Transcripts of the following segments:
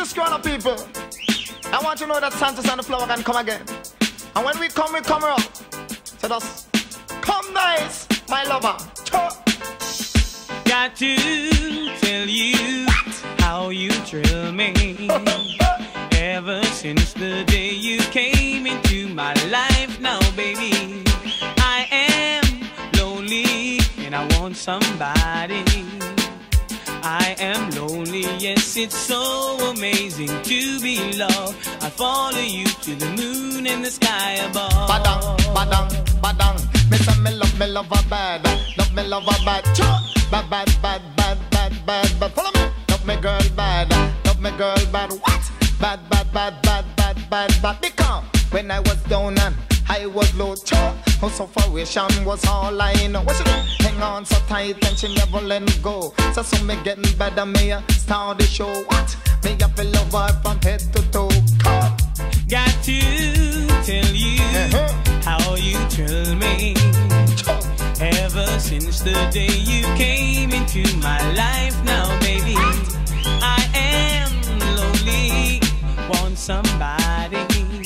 this grown up people. I want you to know that Sanchez and the flower can come again. And when we come around. So just come nice, my lover. Got to tell you how you thrill me. Ever since the day you came into my life, now baby, I am lonely and I want somebody. I am lonely, yes, it's so amazing to be loved. I follow you to the moon and the sky above. Badang, badang, badang. Me say me love her bad. Love me love her bad. Bad, bad, bad, bad, bad, bad, bad. Follow me. Love me girl bad. Love me girl bad. What? Bad, bad, bad, bad, bad, bad, bad. Because when I was down and I was low, her sufferation was all I know. What she do? Hang on so tight and she never let go. So me getting better, me start the show. What? Me have to love her from head to toe. Got to tell you how you thrill me. Ever since the day you came into my life, now baby, I am lonely, want somebody.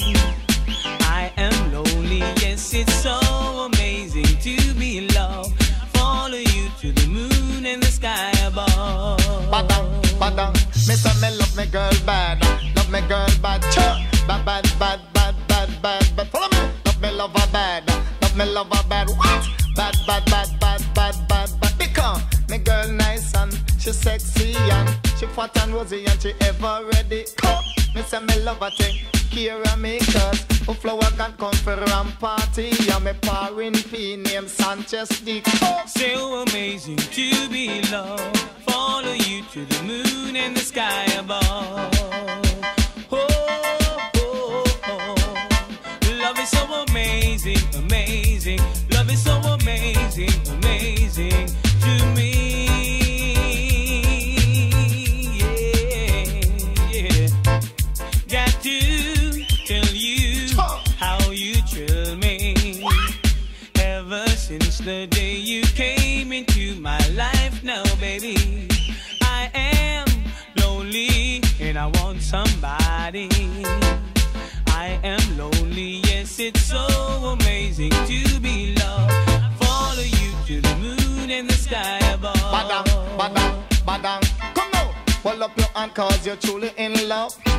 I am lonely, yes, it's so amazing to be loved. Follow you to the moon and the sky above. Badang, badang, me say me love me girl bad. Love me girl bad, bad, bad, bad, bad, bad, bad, bad. Follow me, love her bad. Love me love her bad, what? Bad, bad, bad, bad, bad, bad, bad. Because me girl nice and she sexy and she fat and rosy and she ever ready. Me say me love her thing, care of me cause a flower can come for a party. And me pouring P named Sanchez Dick. So amazing to be loved. Follow you to the moon and the sky above. Oh, oh, oh. Love is so amazing, amazing. Love is so amazing, amazing to me. Yeah, yeah. Got to tell you how you thrill me. Ever since the day you came into my life, now baby, I am lonely and I want somebody. I am lonely, yes, it's so amazing to be loved. Follow you to the moon and the sky above. Badang, badang, badang. Come now, hold up your hand cause you're truly in love.